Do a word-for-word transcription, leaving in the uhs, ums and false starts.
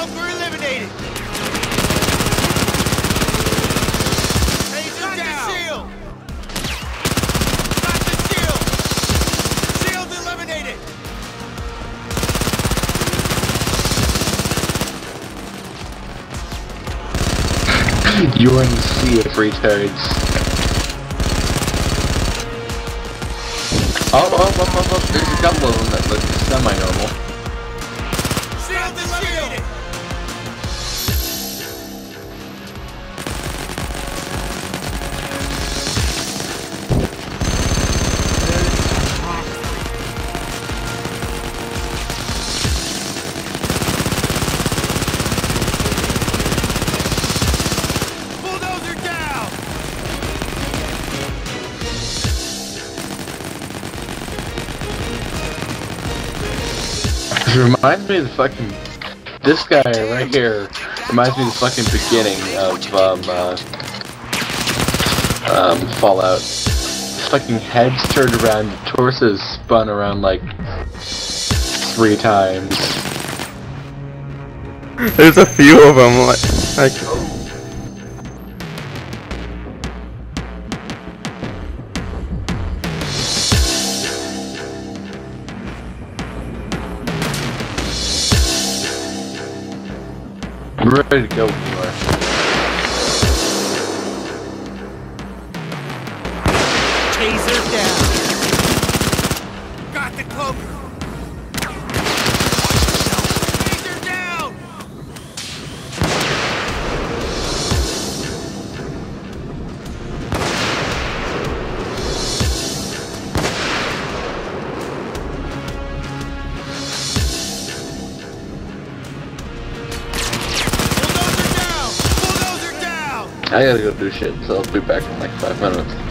Cloaker eliminated. Taser down. The shield. Got the shield. Shield eliminated. You're in the sea of retards. Oh, oh, oh, oh, oh, there's a couple of them that look semi-normal. Shield eliminated. Bulldozer down. It reminds me of the fucking... This guy right here reminds me of the fucking beginning of, um, uh... Um, Fallout. Fucking heads turned around, torsos spun around like... three times. There's a few of them, like... like I'm ready to go when you are. Taser down. Got the cloaker. Taser down. Bulldozer down. Bulldozer down. I gotta go do shit, so I'll be back in like five minutes.